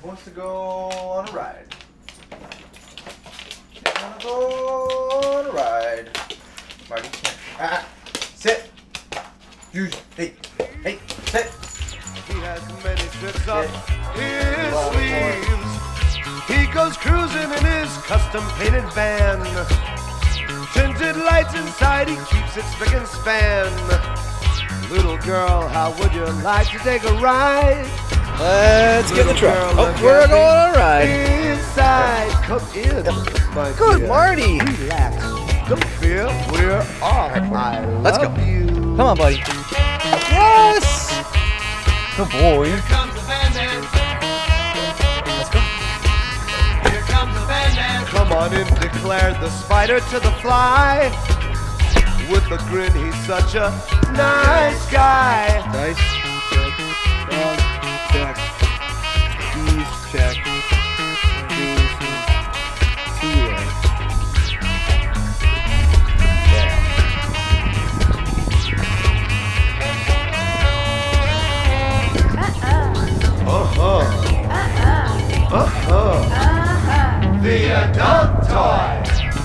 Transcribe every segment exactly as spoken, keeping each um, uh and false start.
Who wants to go on a ride? I want to go on a ride. Marty, come here. Ah, sit. Use. Hey, hey, sit. He has many tricks up his sleeves. He goes cruising in his custom painted van. Tinted lights inside, he keeps it spick and span. Little girl, how would you like to take a ride? Let's get in the truck. Oh, we're going on a ride. Inside, come in. My Good, dear. Marty. Relax. Don't fear, we're off. I Let's love go. you. Come on, buddy. Yes. Good boy. Here comes the bandman. Let's go. Here comes the bandman. Come on in, declared the spider to the fly. With a grin, he's such a nice guy. Nice. Check. Dog. Check. Keys. Check. Keys. Yeah. Uh-huh. Uh-uh. Uh-huh. Uh-huh. The adult toy.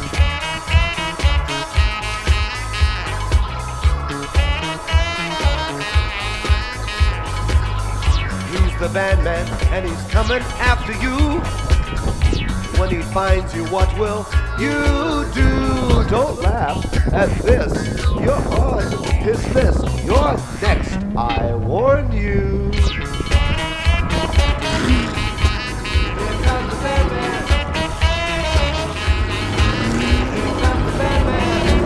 He's the bandman, and he's coming after you. When he finds you, what will you do? Don't laugh at this. You're on his list. You're next. I warn you. Here comes the bandman. Here comes the bandman.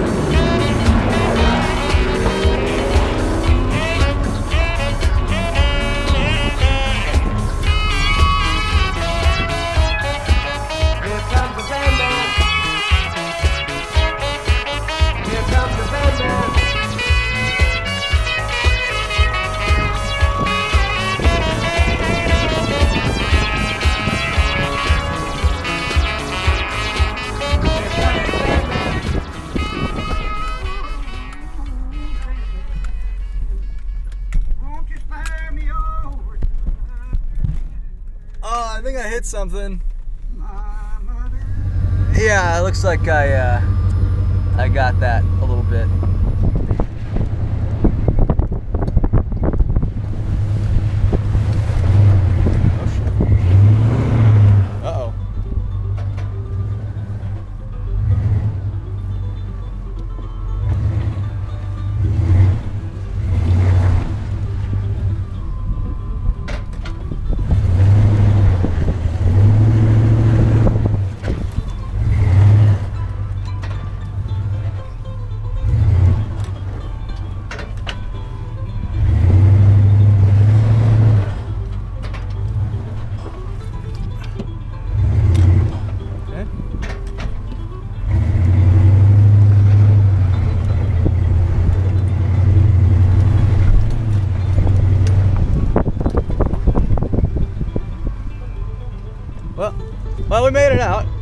Here comes the bandman. Here comes the bandman. Oh, I think I hit something. Yeah, it looks like I uh, I got that a little bit. Uh-oh. Well, well, we made it out.